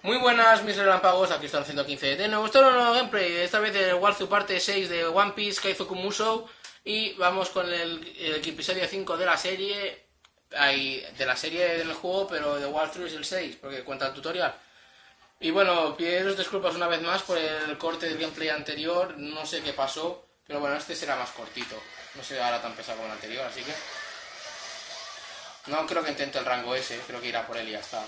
Muy buenas mis relámpagos, aquí están 115 de nuevo. Esto es un nuevo gameplay, esta vez el Walkthrough parte 6 de One Piece Kaizoku Musou. Y vamos con el episodio 5 de la serie. De la serie del juego, pero de Walkthrough es el 6, porque cuenta el tutorial. Y bueno, pido disculpas una vez más por el corte del gameplay anterior, no sé qué pasó, pero bueno, este será más cortito. No será tan pesado como el anterior, así que... No creo que intente el rango ese, creo que irá por él y ya está.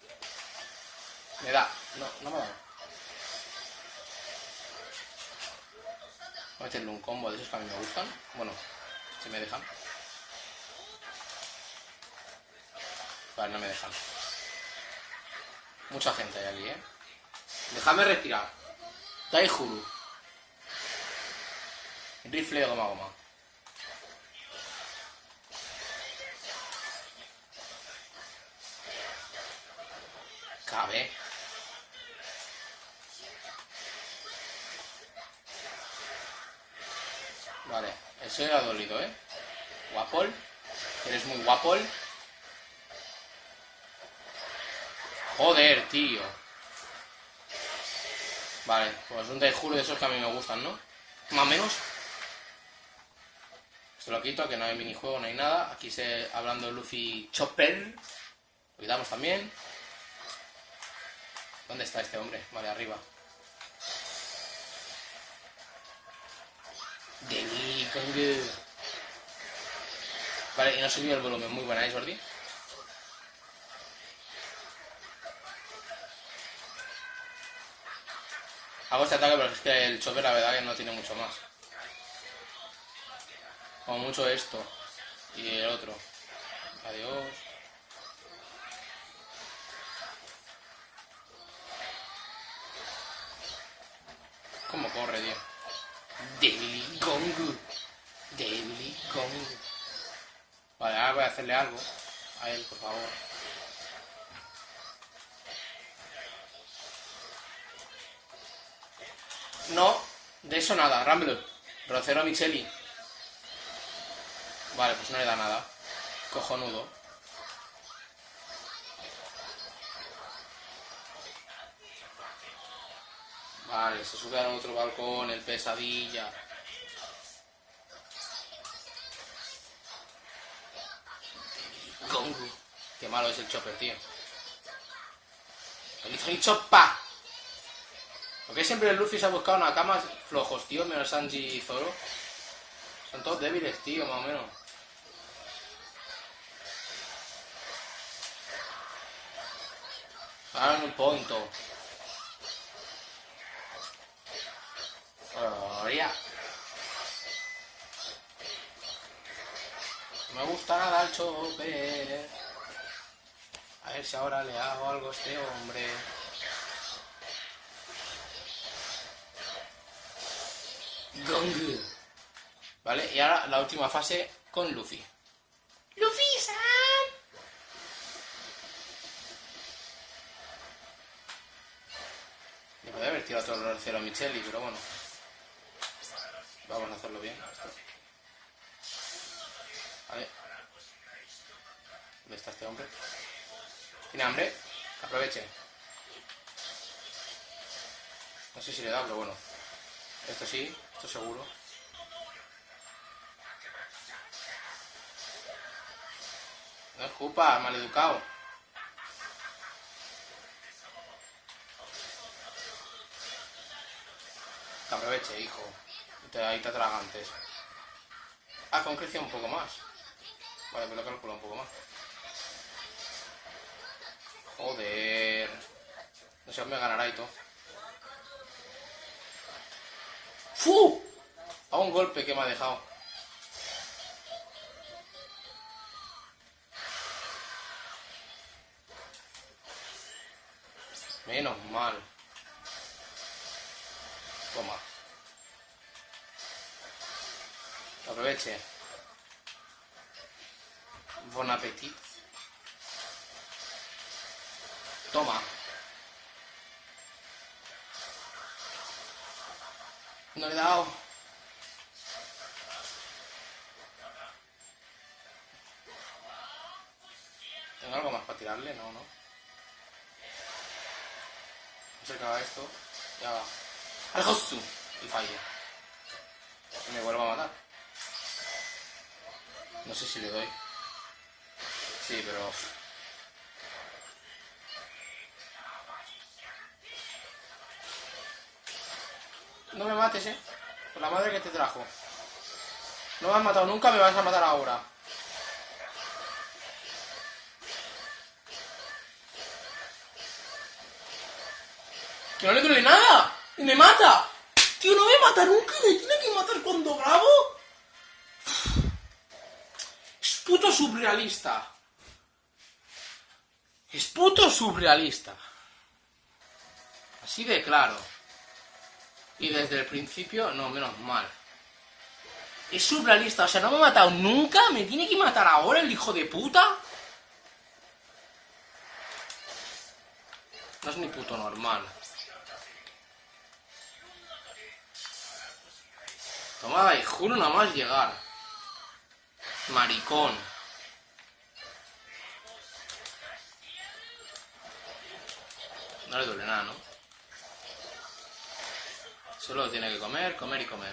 Me da. No me da. Voy a meterle un combo de esos que a mí me gustan. Bueno, si me dejan. Vale, no me dejan. Mucha gente hay aquí, Déjame respirar. Taijuru. Rifle de goma goma. Cabe. Vale, eso le ha dolido, Guapol. Eres muy guapol. Joder, tío. Vale, pues un Taijuru de esos que a mí me gustan, ¿no? Más o menos. Esto lo quito, que no hay minijuego, no hay nada. Aquí hablando Luffy Chopper. Lo quitamos también. ¿Dónde está este hombre? Vale, arriba. Vale, y no subió el volumen. Muy buena, Jordi? Hago este ataque, pero es que el Chopper la verdad que no tiene mucho más. Como mucho esto. Y el otro. Adiós. ¿Cómo corre, tío? Devil Gongu. Devil Gongu. Vale, ahora voy a hacerle algo a él, por favor. No, de eso nada. Rumble. Rocero Micheli. Vale, pues no le da nada. Cojonudo. Vale, se sube a otro balcón, el pesadilla. Gongu. Qué malo es el Chopper, tío. ¡El Choppa! ¿Por qué siempre el Luffy se ha buscado nakamas flojos, tío? Menos Sanji y Zoro. Son todos débiles, tío, más o menos. Ahora en un punto. Ya. No me gusta nada el Chopper. A ver si ahora le hago algo a este hombre. Gongu. Vale, y ahora la última fase con Luffy. ¡Luffy-san! Le podría haber tirado otro Rocero a Micheli, pero bueno. Vamos a hacerlo bien. Vale. ¿Dónde está este hombre? ¿Tiene hambre? Aproveche. No sé si le da, pero bueno. Esto sí, esto seguro. No escupa, maleducado. Que aproveche, hijo. Ahí te atragantes. Ah, con creció un poco más. Vale, me lo calculo un poco más. Joder. No sé, me ganará y todo. ¡Fu! A un golpe que me ha dejado. Menos mal. Toma. Aproveche. Bon appetit. Toma. No le he dado. ¿Tengo algo más para tirarle? No, no. Se acaba esto. Ya va. ¡Al Hotsu! Y fallo. Y me vuelvo a matar. No sé si le doy. Sí, pero... No me mates, por la madre que te trajo. No me has matado nunca, me vas a matar ahora. ¡Que no le duele nada! ¡Y me mata! ¡Tío, no me mata nunca y me tiene que matar cuando grabo! Es puto surrealista. Es puto surrealista. Así de claro. Y desde el principio, no, menos mal. Es surrealista, o sea, no me ha matado nunca, me tiene que matar ahora el hijo de puta. No es ni puto normal. Toma, y juro nada más llegar. Maricón. No le duele nada, ¿no? Solo tiene que comer, comer y comer.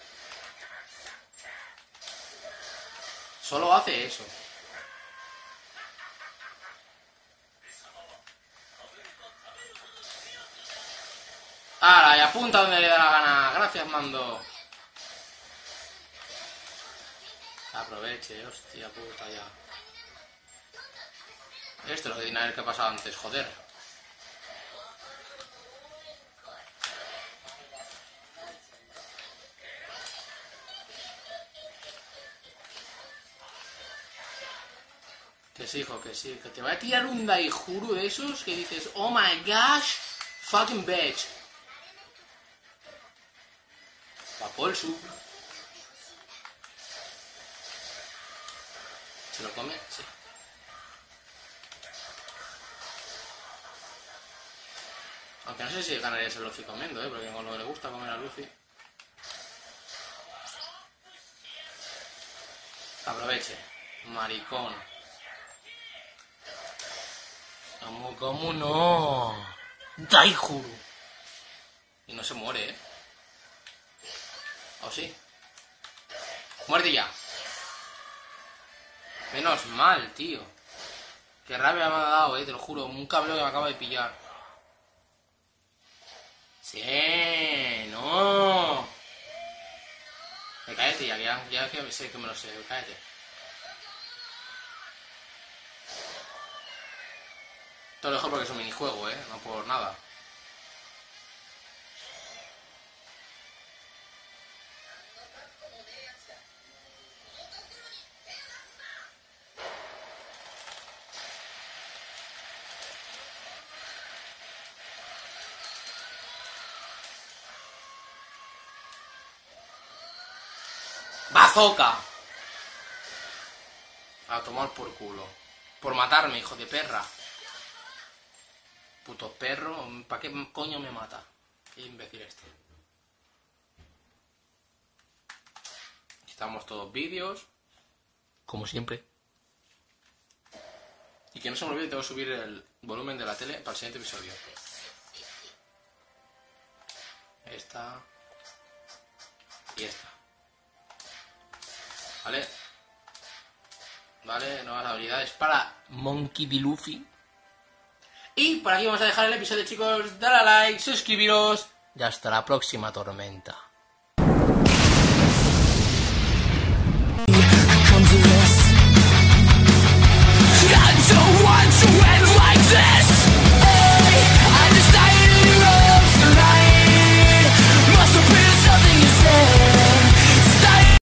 Solo hace eso. ¡Hala! Y apunta donde le da la gana. Gracias, mando. Aproveche, hostia puta ya. Esto es lo que tiene que haber pasado antes, joder. Que sí, hijo, que sí. Que te va a tirar un Daijuru de esos que dices, oh my gosh, fucking bitch. Papolsu. ¿Se lo come? Sí. Aunque no sé si ganaría ese Luffy comiendo, porque con lo que le gusta comer a Luffy. Aproveche. Maricón. ¿Cómo no? Daijuru. Y no se muere, ¿O sí? Muerte ya. Menos mal, tío. Qué rabia me ha dado, te lo juro. Un cabreo que me acaba de pillar. Sí, no. Cállate ya que sé que me lo sé. Cállate. Te lo dejo porque es un minijuego, no por nada. ¡Bazooka! A tomar por culo. Por matarme, hijo de perra. Puto perro. ¿Para qué coño me mata? Qué imbécil este. Quitamos todos vídeos. Como siempre. Y que no se me olvide, tengo que subir el volumen de la tele para el siguiente episodio. Esta. Y esta. ¿Vale? Vale, nuevas habilidades para Monkey D. Luffy. Y por aquí vamos a dejar el episodio, chicos. Dale a like, suscribiros y hasta la próxima tormenta.